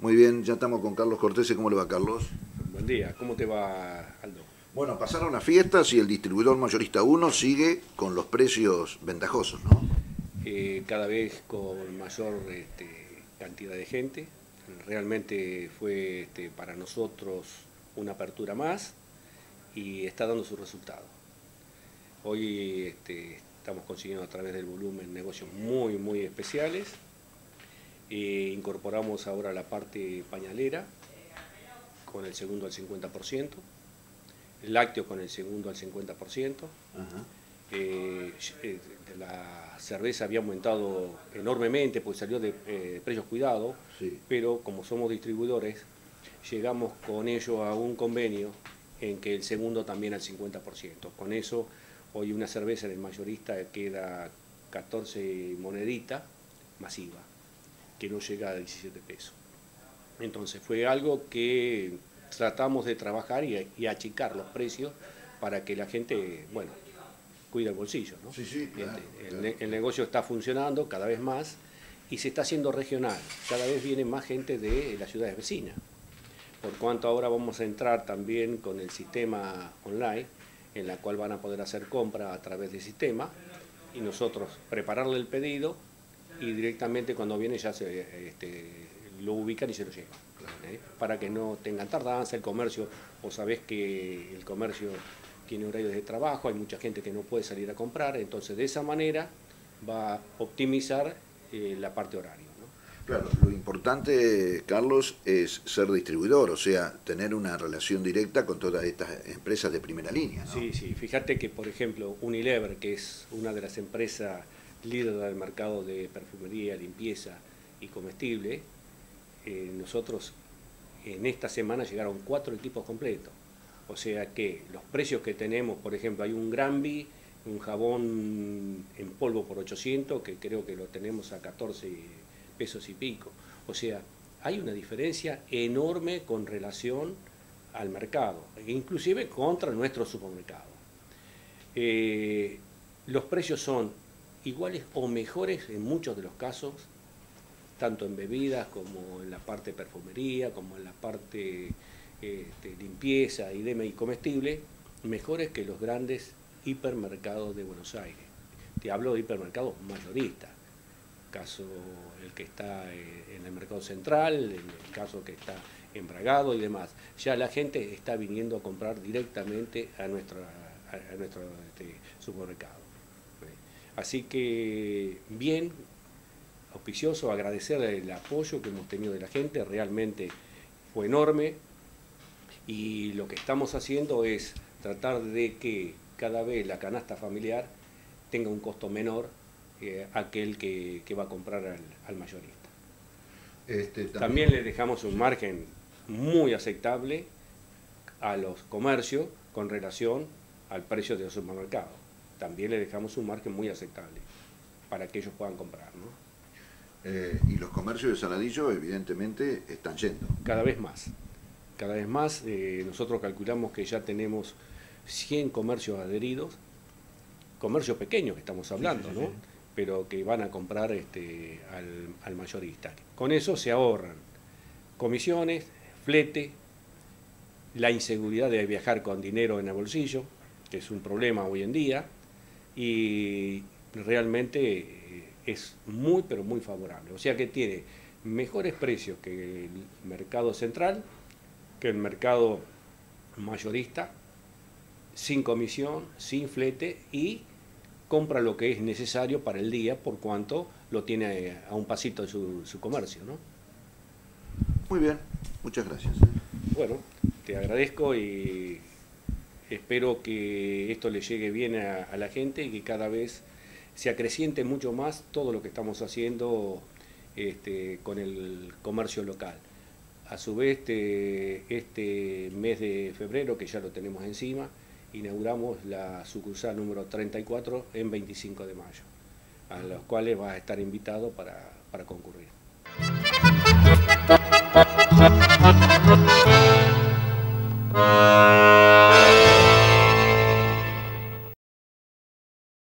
Muy bien, ya estamos con Carlos Cortese. ¿Cómo le va, Carlos? Buen día, ¿cómo te va, Aldo? Bueno, pasaron las fiestas y el distribuidor mayorista 1 sigue con los precios ventajosos, ¿no? Cada vez con mayor cantidad de gente. Realmente fue para nosotros una apertura más y está dando su resultado. Hoy estamos consiguiendo a través del volumen negocios muy especiales. Incorporamos ahora la parte pañalera con el segundo al 50%, lácteos con el segundo al 50%. La cerveza había aumentado enormemente porque salió de precios cuidados, Sí. pero como somos distribuidores, llegamos con ellos a un convenio en que el segundo también al 50%. Con eso, hoy una cerveza en el mayorista queda 14 moneditas masiva, que no llega a 17 pesos. Entonces fue algo que tratamos de trabajar y achicar los precios para que la gente, bueno, cuide el bolsillo, ¿no? Sí, claro, El negocio está funcionando cada vez más y se está haciendo regional. Cada vez viene más gente de las ciudades vecinas. Por cuanto ahora vamos a entrar también con el sistema online, en la cual van a poder hacer compra a través del sistema y nosotros prepararle el pedido y directamente cuando viene ya lo ubican y se lo llevan. Para que no tengan tardanza el comercio, o sabés que el comercio tiene horarios de trabajo, hay mucha gente que no puede salir a comprar, entonces de esa manera va a optimizar la parte horaria, ¿no? Claro, lo importante, Carlos, es ser distribuidor, o sea, tener una relación directa con todas estas empresas de primera línea, ¿no? Sí, fíjate que, por ejemplo, Unilever, que es una de las empresas líderes del mercado de perfumería, limpieza y comestible, nosotros en esta semana llegaron 4 equipos completos. O sea que los precios que tenemos, por ejemplo, hay un Granby, un jabón en polvo por 800, que creo que lo tenemos a 14 pesos y pico. O sea, hay una diferencia enorme con relación al mercado, inclusive contra nuestro supermercado. Los precios son iguales o mejores en muchos de los casos, tanto en bebidas como en la parte de perfumería, como en la parte limpieza y demás y comestible, mejores que los grandes hipermercados de Buenos Aires. Te hablo de hipermercados mayoristas, caso el que está en el mercado central, el caso que está en Bragado y demás. Ya la gente está viniendo a comprar directamente a nuestro supermercado. Así que bien, auspicioso, agradecer el apoyo que hemos tenido de la gente, realmente fue enorme y lo que estamos haciendo es tratar de que cada vez la canasta familiar tenga un costo menor aquel que va a comprar al mayorista. También le dejamos un margen muy aceptable a los comercios con relación al precio de los supermercados. También le dejamos un margen muy aceptable para que ellos puedan comprar, ¿no? Y los comercios de Saladillo evidentemente están yendo. Cada vez más. Cada vez más. Nosotros calculamos que ya tenemos 100 comercios adheridos, comercios pequeños que estamos hablando, sí, ¿no? Sí. Pero que van a comprar al mayorista. Con eso se ahorran comisiones, flete, la inseguridad de viajar con dinero en el bolsillo, que es un problema hoy en día, y realmente es muy, pero muy favorable. O sea que tiene mejores precios que el mercado central, que el mercado mayorista, sin comisión, sin flete y compra lo que es necesario para el día por cuanto lo tiene a un pasito de su comercio, ¿no? Muy bien, muchas gracias. Bueno, te agradezco y espero que esto le llegue bien a la gente y que cada vez se acreciente mucho más todo lo que estamos haciendo con el comercio local. A su vez, este mes de febrero, que ya lo tenemos encima, inauguramos la sucursal número 34 en 25 de mayo, a los cuales vas a estar invitado para concurrir.